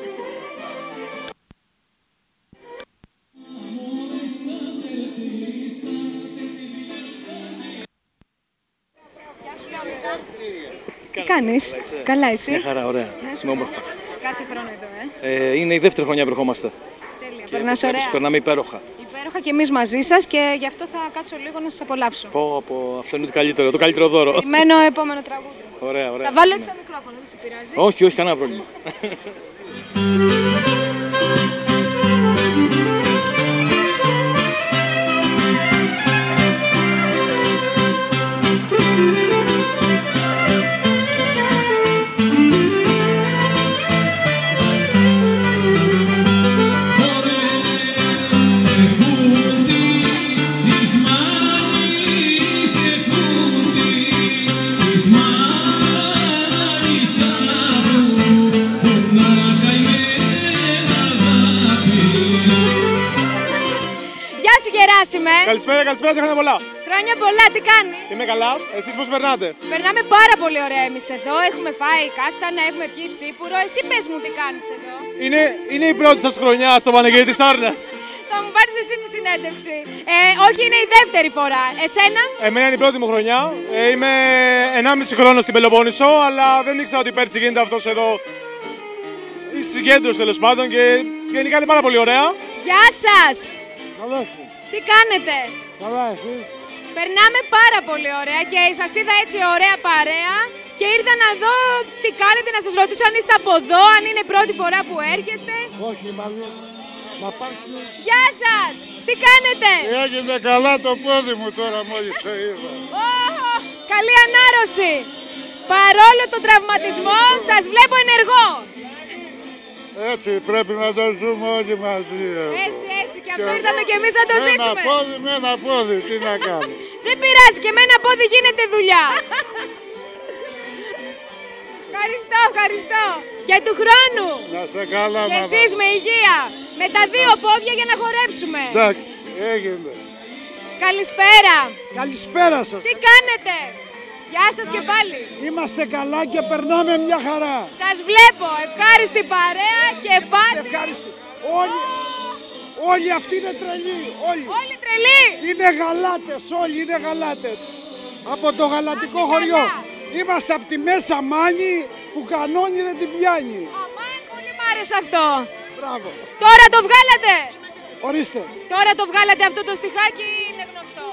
Τι κάνεις, καλά εσύ. Μια χαρά, ωραία. Είναι όμορφα. Κάθε χρόνο εδώ, ε. ε. Είναι η δεύτερη χρονιά που ερχόμαστε. Τέλεια, περνάς ωραία. Περνάμε υπέροχα. Υπέροχα και εμείς μαζί σας και γι' αυτό θα κάτσω λίγο να σας απολαύσω. Πω, πω, αυτό είναι το καλύτερο, το καλύτερο δώρο. Περιμένω επόμενο τραγούδι. Ωραία, ωραία. Θα βάλω έτσι το μικρόφωνο, δεν σε πειράζει. Όχι, όχι, κανένα πρόβλημα. Γεράσιμε. Καλησπέρα, καλησπέρα και χρόνια πολλά. Χρόνια πολλά, τι κάνεις? Είμαι καλά. Εσείς πώς περνάτε? Περνάμε πάρα πολύ ωραία εμείς εδώ. Έχουμε φάει κάστανα, έχουμε πιει τσίπουρο. Εσύ πες μου τι κάνεις εδώ. Είναι, είναι η πρώτη σας χρονιά στο Πανεγύρι της Άρνας. Θα μου πάρεις εσύ τη συνέντευξη. Ε, όχι, είναι η δεύτερη φορά. Εσένα? Εμένα είναι η πρώτη μου χρονιά. Ε, είμαι ενάμιση χρόνο στην Πελοπόννησο, αλλά δεν ήξερα ότι πέρσι γίνεται αυτός εδώ. Η συγκέντρωση τέλος πάντων και γενικά είναι πάρα πολύ ωραία. Γεια σας! Καλά. Τι κάνετε? Καλά, εσύ. Περνάμε πάρα πολύ ωραία και σας είδα έτσι ωραία παρέα και ήρθα να δω τι κάνετε, να σας ρωτήσω αν είστε από εδώ, αν είναι πρώτη φορά που έρχεστε. Όχι, μάλλον. Μα πάρει. Γεια σας! Τι κάνετε? Έγινε καλά το πόδι μου τώρα μόλις το είδα. Oh, καλή ανάρρωση! Παρόλο τον τραυματισμό, σας βλέπω ενεργό. Έτσι πρέπει να το ζούμε όλοι μαζί εδώ. Έτσι, έτσι, και αυτό ήρθαμε κι εμείς να το ζήσουμε. Ένα πόδι με ένα πόδι, τι να κάνω. Δεν πειράζει, και με ένα πόδι γίνεται δουλειά. Ευχαριστώ, ευχαριστώ. Και του χρόνου. Να σε καλά, και εσείς με υγεία. Με τα δύο πόδια για να χορέψουμε. Εντάξει, έγινε. Καλησπέρα. Καλησπέρα σας. Τι κάνετε? Γεια σας και πάλι. Είμαστε καλά και περνάμε μια χαρά. Σας βλέπω. Ευχάριστη παρέα και φάτη. Ευχάριστη. Όλοι, όλοι αυτοί είναι τρελοί. Όλοι. Όλοι τρελοί. Είναι γαλάτες, όλοι είναι γαλάτες. Από το γαλατικό χωριό. Είμαστε από τη Μέσα Μάνη που κανόνι δεν την πιάνει. Αμάν, πολύ μ' άρεσε αυτό. Μπράβο. Τώρα το βγάλατε. Ορίστε. Τώρα το βγάλατε αυτό το στιχάκι ή είναι γνωστό?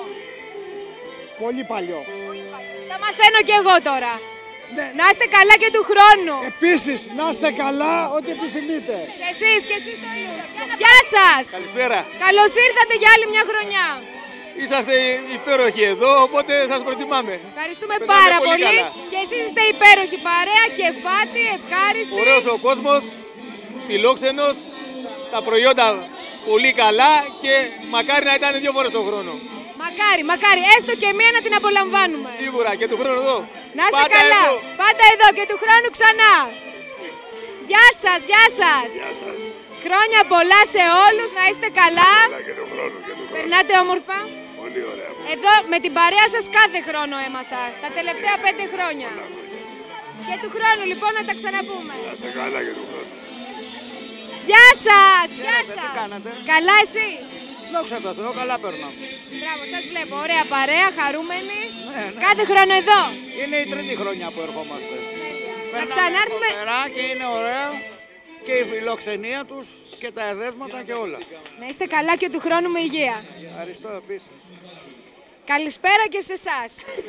Πολύ παλιό. Τα μαθαίνω κι εγώ τώρα. Ναι. Να είστε καλά και του χρόνου. Επίσης, να είστε καλά ό,τι επιθυμείτε. Και εσείς, και εσείς το ίδιο. Γεια σας. Καλησπέρα. Καλώς ήρθατε για άλλη μια χρονιά. Είσαστε υπέροχοι εδώ, οπότε σας προτιμάμε. Ευχαριστούμε Περνάμε πάρα πολύ πολύ. καλά. Και εσείς είστε υπέροχοι παρέα, κεφάτη, ευχάριστη. Ωραίος ο κόσμος, φιλόξενος, τα προϊόντα πολύ καλά και μακάρι να ήταν δύο φορές τον χρόνο. Μακάρι, μακάρι, έστω και μία να την απολαμβάνουμε. Σίγουρα και του χρόνου εδώ. Να είστε Πάντα καλά. εδώ. Πάντα εδώ και του χρόνου ξανά. Γεια σας, γεια σας. Γεια σας. Χρόνια πολλά σε όλους, να είστε καλά. Καλά και του χρόνου και του χρόνου. Περνάτε όμορφα. Πολύ ωραία. Εδώ με την παρέα σας κάθε χρόνο έμαθα, τα τελευταία πέντε χρόνια. Και του χρόνου λοιπόν να τα ξαναπούμε. Να είστε καλά και του χρόνου. Γεια σας, γεια Τι σας. κάνετε? Καλά εσείς? Δόξα τω Θεώ, καλά παίρνω. Μπράβο, σας βλέπω, ωραία παρέα, χαρούμενοι. Ναι, ναι. Κάθε χρόνο εδώ. Είναι η τρίτη χρονιά που ερχόμαστε. Να ξανάρθουμε. Φοβερά και είναι ωραία και η φιλοξενία τους και τα εδέσματα και όλα. Να είστε καλά και του χρόνου με υγεία. Ευχαριστώ επίσης. Καλησπέρα και σε εσάς.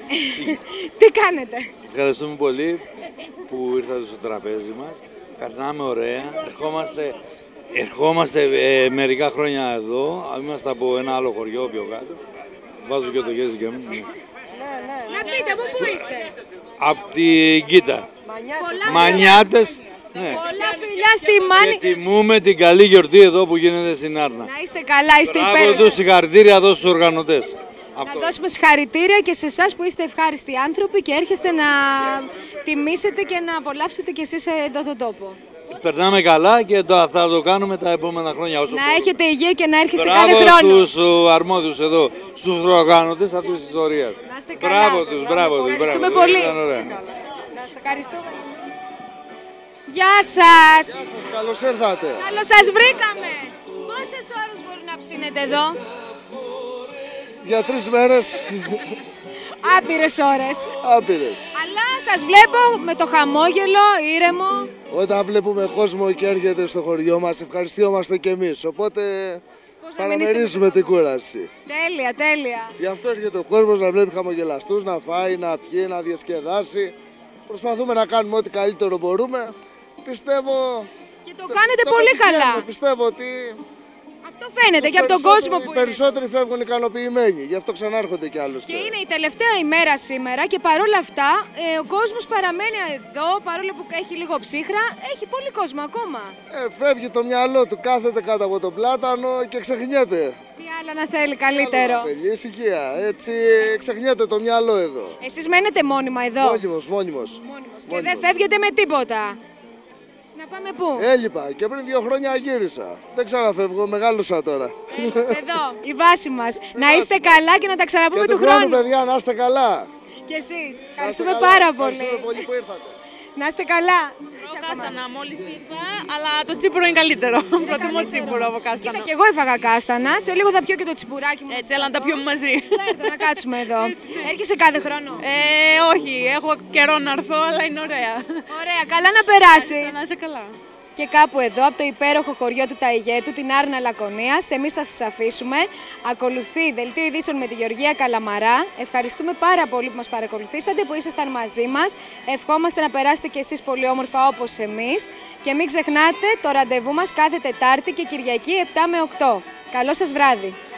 Τι κάνετε? Ευχαριστούμε πολύ που ήρθατε στο τραπέζι μας. Περνάμε ωραία. Ερχόμαστε, ερχόμαστε ε, μερικά χρόνια εδώ. Είμαστε από ένα άλλο χωριό πιο κάτω. Βάζω και το γέζι και μου. Να πείτε, από πού είστε? Από την Κίτα. Πολλά Μανιάτες. Ναι. Πολλά φιλιά στη Μάνη. Και τιμούμε την καλή γιορτή εδώ που γίνεται στην Άρνα. Να είστε καλά, είστε Μπράβο υπέροχοι. τους, συγχαρητήρια εδώ στους οργανωτές. Να δώσουμε συγχαρητήρια και σε εσάς που είστε ευχάριστοι άνθρωποι και έρχεστε να τιμήσετε και να απολαύσετε κι εσείς εδώ τον τόπο. Περνάμε καλά και το, θα το κάνουμε τα επόμενα χρόνια όσο Να μπορούμε. έχετε υγεία και να έρχεστε Μπράβο κάθε χρόνο. στους uh, αρμόδιους εδώ, στους οργανωτές αυτής της ιστορίας. Να είστε καλά. Μπράβο τους, μπράβο τους. Ευχαριστούμε μπράβο. πολύ. Ήταν ωραία. Ευχαριστούμε. Γεια σας. Γεια σας, καλώς ήρθατε. Καλώς σας βρήκαμε. Πόσες ώρες μπορεί να ψήνετε εδώ? Για τρεις μέρες. Άπειρες ώρες. Άπειρες. Αλλά σας βλέπω με το χαμόγελο, ήρεμο. Όταν βλέπουμε κόσμο και έρχεται στο χωριό μας, ευχαριστιόμαστε κι εμείς. Οπότε να μην παραμερίζουμε την κούραση. Τέλεια, τέλεια. Γι' αυτό έρχεται ο κόσμος να βλέπει χαμογελαστούς, να φάει, να πιει, να διασκεδάσει. Προσπαθούμε να κάνουμε ό,τι καλύτερο μπορούμε. Πιστεύω... Και το κάνετε πολύ καλά. Πιστεύω ότι... Αυτό φαίνεται και από τον κόσμο που οι περισσότεροι φεύγουν ικανοποιημένοι, γι' αυτό ξανάρχονται κι άλλωστε. Και είναι η τελευταία ημέρα σήμερα και παρόλα αυτά ε, ο κόσμος παραμένει εδώ, παρόλο που έχει λίγο ψύχρα, έχει πολύ κόσμο ακόμα. Ε, φεύγει το μυαλό του, κάθεται κάτω από τον πλάτανο και ξεχνιέται. Τι άλλο να θέλει καλύτερο. Θέλει ησυχία, έτσι ξεχνιέται το μυαλό εδώ. Εσείς μένετε μόνιμα εδώ. Μόνιμος, μόνιμος. μόνιμος. Και δεν φεύγετε με τίποτα. Να Να πάμε πού? Έλειπα και πριν δύο χρόνια γύρισα. Δεν ξαναφεύγω, μεγάλωσα τώρα. Έλος, εδώ, η βάση μας. Να είστε καλά και να τα ξαναπούμε και του χρόνου. χρόνου. παιδιά, να είστε καλά. Και εσείς. Ευχαριστούμε πάρα πολύ. Ευχαριστούμε πολύ που ήρθατε. Να είστε καλά. Εγώ κάστανα μόλις ήρθα, αλλά το τσίπουρο είναι καλύτερο. Προτιμώ τσίπουρο από κάστανα. Κοίτα, και εγώ έφαγα κάστανα. Σε λίγο θα πιω και το τσιπουράκι μου. Έτσι, αλλά να τα πιούμε μαζί. Θα έρθω να κάτσουμε εδώ. Έρχεσαι κάθε χρόνο? Ε, όχι, έχω καιρό να έρθω, αλλά είναι ωραία. Ωραία, καλά να περάσεις. Να είσαι καλά. Και κάπου εδώ, από το υπέροχο χωριό του Ταιγέτου, την Άρνα Λακωνίας, εμείς θα σας αφήσουμε. Ακολουθεί δελτίο ειδήσεων με τη Γεωργία Καλαμαρά. Ευχαριστούμε πάρα πολύ που μας παρακολουθήσατε, που ήσασταν μαζί μας. Ευχόμαστε να περάσετε κι εσείς πολύ όμορφα όπως εμείς. Και μην ξεχνάτε το ραντεβού μας κάθε Τετάρτη και Κυριακή επτά με οκτώ. Καλό σας βράδυ.